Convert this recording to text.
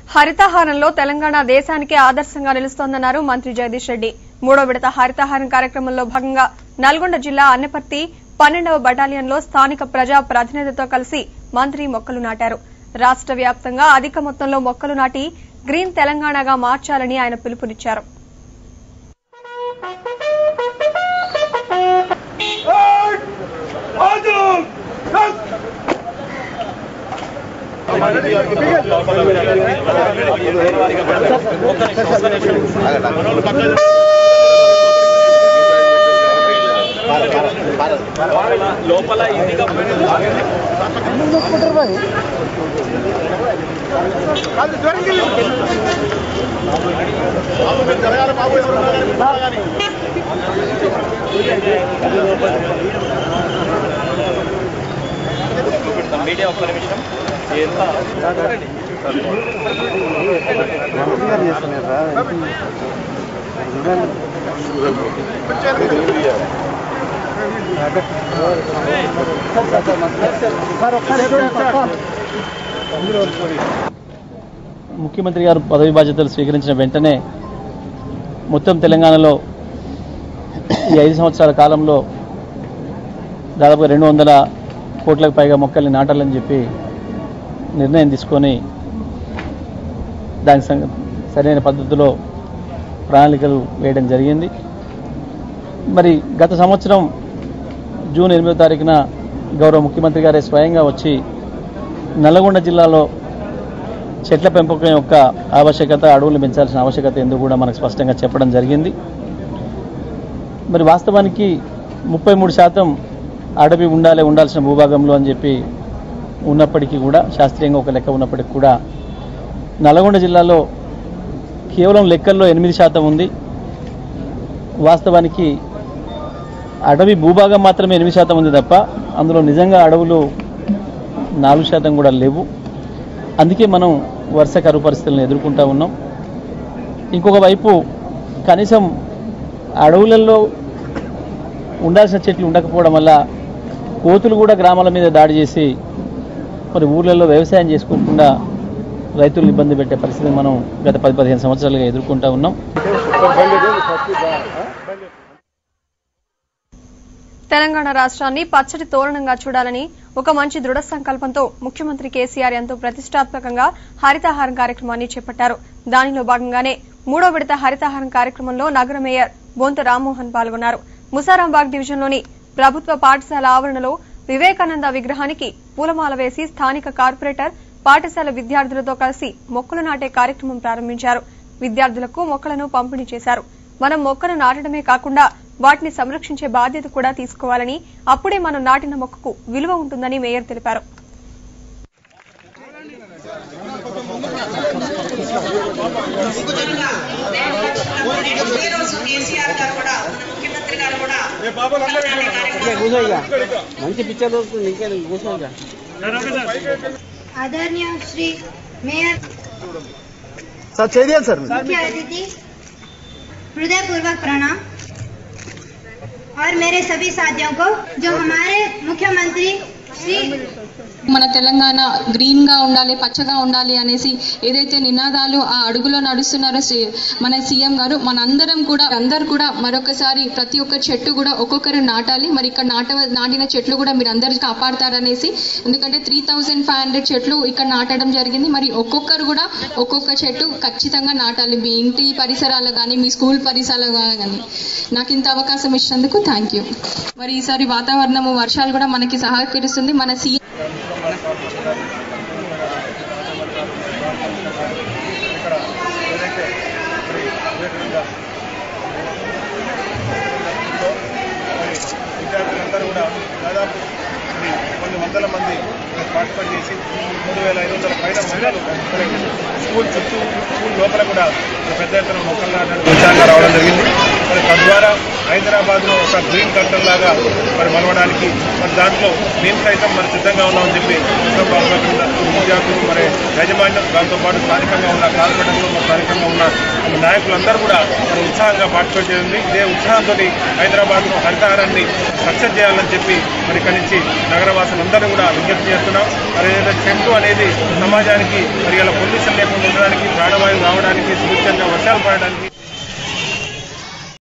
హరితహారంలో తెలంగాణ దేశానికి ఆదర్శంగా నిలుస్తోందన్నారు మంత్రి జగదీష్ రెడ్డి. 3వ విడత హరితహారం కార్యక్రమంలో భాగంగా నల్గొండ జిల్లా అన్నపర్తి 12వ బటాలియన్లో స్థానిక ప్రజా ప్రతినిధులతో కలిసి మంత్రి మొక్కలు నాటారు. రాష్ట్ర వ్యాప్తంగా అధిక మొత్తంలో మొక్కలు నాటి గ్రీన్ తెలంగాణగా మార్చాలని ఆయన పిలుపునిచ్చారు. లోపల మీడియా ఒక్క నిమిషం ముఖ్యమంత్రి గారు పదవి బాధ్యతలు స్వీకరించిన వెంటనే మొత్తం తెలంగాణలో ఈ 5 సంవత్సరాల కాలంలో దాదాపుగా 200 కోట్లకు పైగా మొక్కల్ని నాటాలని చెప్పి నిర్ణయం తీసుకొని దానికి సరైన పద్ధతిలో ప్రణాళికలు వేయడం జరిగింది. మరి గత సంవత్సరం జూన్ 8వ తారీఖున గౌరవ ముఖ్యమంత్రి గారే స్వయంగా వచ్చి నల్గొండ జిల్లాలో చెట్ల పెంపకం యొక్క ఆవశ్యకత, అడవులు పెంచాల్సిన ఆవశ్యకత ఎందుకు కూడా మనకు స్పష్టంగా చెప్పడం జరిగింది. మరి వాస్తవానికి 33% అడవి ఉండాల్సిన భూభాగంలో అని చెప్పి ఉన్నప్పటికీ కూడా, శాస్త్రీయంగా ఒక లెక్క ఉన్నప్పటికీ కూడా నల్గొండ జిల్లాలో కేవలం లెక్కల్లో 8% ఉంది. వాస్తవానికి అడవి భూభాగం మాత్రమే 8% ఉంది తప్ప అందులో నిజంగా అడవులు 4% కూడా లేవు. అందుకే మనం వరుస కరువు పరిస్థితులను ఎదుర్కొంటూ ఉన్నాం. ఇంకొక వైపు కనీసం అడవులలో ఉండాల్సిన చెట్లు ఉండకపోవడం వల్ల కోతులు కూడా గ్రామాల మీద దాడి చేసి మరి ఊర్లలో వ్యవసాయం చేసుకోకుండా రైతులు ఇబ్బంది పెట్టే పరిస్థితిని మనం గత 10-15 సంవత్సరాలుగా ఎదుర్కొంటూ ఉన్నాం. తెలంగాణ రాష్ట్రాన్ని పచ్చటి తోరణంగా చూడాలని ఒక మంచి దృఢ సంకల్పంతో ముఖ్యమంత్రి కేసీఆర్ ఎంతో ప్రతిష్టాత్మకంగా హరితహారం కార్యక్రమాన్ని చేపట్టారు. దానిలో భాగంగానే 3వ విడత హరితహారం కార్యక్రమంలో నగర మేయర్ బొంత రామ్మోహన్ పాల్గొన్నారు. ముసారాంబాగ్ డివిజన్లోని ప్రభుత్వ పాఠశాల ఆవరణలో వివేకానంద విగ్రహానికి పూలమాల వేసి స్థానిక కార్పొరేటర్ పాఠశాల విద్యార్థులతో కలిసి మొక్కలు నాటే కార్యక్రమం ప్రారంభించారు. విద్యార్థులకు మొక్కలను పంపిణీ చేశారు. మనం మొక్కను నాటడమే కాకుండా వాటిని సంరక్షించే బాధ్యత కూడా తీసుకోవాలని, అప్పుడే మనం నాటిన మొక్కకు విలువ ఉంటుందని మేయర్ తెలిపారు. आदरणीय श्री मेयर मुख्य अतिथि, हृदयपूर्वक प्रणाम और मेरे सभी साथियों को जो हमारे मुख्यमंत्री श्री మన తెలంగాణ గ్రీన్ గా ఉండాలి, పచ్చగా ఉండాలి అనేసి ఏదైతే నినాదాలు ఆ అడుగులో నడుస్తున్నారో మన సీఎం గారు, మనందరం కూడా అందరూ కూడా మరొకసారి ప్రతి ఒక్క చెట్టు కూడా ఒక్కొక్కరు నాటాలి. మరి ఇక్కడ నాటిన చెట్లు కూడా మీరు అందరూ కాపాడతారనేసి, ఎందుకంటే 3500 చెట్లు ఇక్కడ నాటడం జరిగింది. మరి ఒక్కొక్కరు కూడా ఒక్కొక్క చెట్టు ఖచ్చితంగా నాటాలి, మీ ఇంటి పరిసరాలు కానీ మీ స్కూల్ పరిసరాలు కానీ. నాకు ఇంత అవకాశం ఇచ్చినందుకు థ్యాంక్ యూ. మరి ఈసారి వాతావరణము వర్షాలు కూడా మనకి సహకరిస్తుంది. మన సీఎం విద్యార్థులందరూ కూడా దాదాపు కొన్ని వందల మంది పార్టిసిపేట్ చేసి 3500 పైన మహిళలు స్కూల్ చుట్టూ, స్కూల్ లోపల కూడా పెద్ద ఎత్తున మొక్కలు నాటడానికి ఉత్సాహంగా రావడం జరిగింది. మరి తద్వారా హైదరాబాద్లో ఒక గ్రీన్ కల్చర్ లాగా మరి మలవడానికి మరి దాంట్లో మేము సైతం మరి సిద్ధంగా ఉన్నామని చెప్పి విద్యార్థులు మరి యాజమాన్యం, దాంతోపాటు స్థానికంగా ఉన్న కార్పొరేటర్లు, స్థానికంగా ఉన్న నాయకులందరూ కూడా మరి ఉత్సాహంగా పార్టిసిపేట్ చేయండి. ఇదే ఉత్సాహంతో హైదరాబాద్లో హరితహారాన్ని సక్సెస్ చేయాలని చెప్పి మరి ఇక్కడి నుంచి నగరవాసులందరూ కూడా విజ్ఞప్తి చేస్తూ చేస్తున్నాం. అదేవిధంగా చెట్టు అనేది సమాజానికి మరి ఇలా పొల్యూషన్ లేకుండా ఉండడానికి, ప్రాణవాయువు రావడానికి, సుభిక్షంగా వర్షాలు పడడానికి